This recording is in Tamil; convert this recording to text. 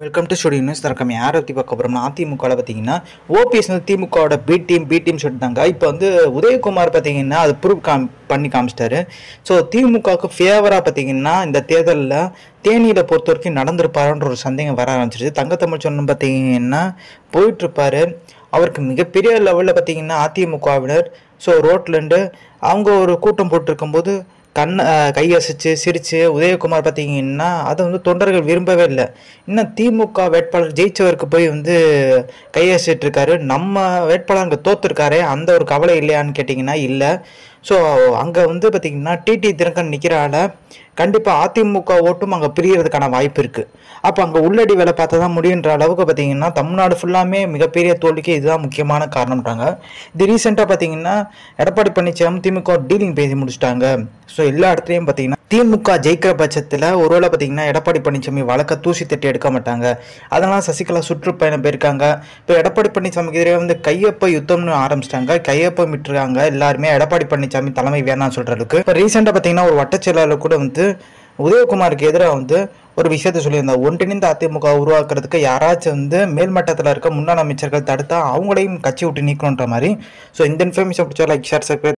Welcome to studio news. தரக்கம் யாரை பற்றி பார்க்க போகிறோம்னா, அதிமுகவில் பார்த்தீங்கன்னா ஓபிஎஸ் வந்து திமுகவோட பி டீம் சொல்லிட்டாங்க. இப்போ வந்து உதயகுமார் பார்த்தீங்கன்னா அது ப்ரூவ் பண்ணி காமிச்சிட்டாரு. ஸோ திமுகவுக்கு ஃபேவராக பார்த்தீங்கன்னா இந்த தேர்தலில் தேனியில் பொறுத்த வரைக்கும் நடந்திருப்பாருன்ற ஒரு சந்தேகம் வர ஆரம்பிச்சிருச்சு. தங்கத்தமிழ் சொன்ன பார்த்தீங்கன்னா போயிட்டுருப்பாரு. அவருக்கு மிகப்பெரிய லெவலில் பார்த்தீங்கன்னா அதிமுகவினர் ரோட்லேருந்து அவங்க ஒரு கூட்டம் போட்டிருக்கும்போது கையசைச்சு சிரித்து உதயகுமார் பார்த்தீங்கன்னா அதை வந்து தொண்டர்கள் விரும்பவே இல்லை. இன்னும் திமுக வேட்பாளர் ஜெயிச்சவருக்கு போய் வந்து கையசைட்டு இருக்காரு. நம்ம வேட்பாளர் அங்கே தோத்துருக்காரு, அந்த ஒரு கவலை இல்லையான்னு கேட்டிங்கன்னா இல்லை. ஸோ அங்கே வந்து பார்த்திங்கன்னா டிடி தினகரன் நிற்கிறால கண்டிப்பாக அதிமுக ஓட்டும் அங்கே பிரியறதுக்கான வாய்ப்பு இருக்குது. அப்போ அங்கே உள்ளடி வேலை பார்த்தா தான் முடியுன்ற அளவுக்கு பார்த்திங்கன்னா தமிழ்நாடு ஃபுல்லாமே மிகப்பெரிய தோல்விக்கு இதுதான் முக்கியமான காரணம்ன்றாங்க. இது ரீசெண்டாக பார்த்திங்கன்னா எடப்பாடி பழனிசாமி திமுக டீலிங் பேசி முடிச்சிட்டாங்க. ஸோ எல்லா இடத்துலையும் பார்த்திங்கன்னா திமுக ஜெயிக்கிற பட்சத்தில் ஒருவேளை பார்த்திங்கன்னா எடப்பாடி பழனிசாமி வழக்க தூசி தட்டி எடுக்க மாட்டாங்க. அதனால் சசிகலா சுற்றுப்பயணம் போயிருக்காங்க. இப்போ எடப்பாடி பழனிசாமிக்கு எதிரே வந்து கையொப்ப யுத்தம்னு ஆரம்பிச்சிட்டாங்க. கையொப்பம் விட்டுருக்காங்க எல்லாருமே எடப்பாடி பழனிசாமி தலைமை வேணாம்னு சொல்கிற அளவுக்கு. இப்போ ரீசெண்டாக பார்த்திங்கன்னா ஒரு வட்டச்செயலாளர் கூட வந்து உதயகுமாருக்கு எதிராக வந்து ஒரு விஷயத்த சொல்லியிருந்தார். ஒன்றிணைந்த அதிமுக உருவாக்குறதுக்கு யாராச்சும் வந்து மேல்மட்டத்தில் இருக்க முன்னாள் அமைச்சர்கள் தடுத்தா அவங்களையும் கட்சி விட்டு நீக்கணுன்ற மாதிரி. ஸோ இந்த இன்ஃபர்மேஷன் பிடிச்சா லைக் ஷேர் சப்ஸ்கிரைப்.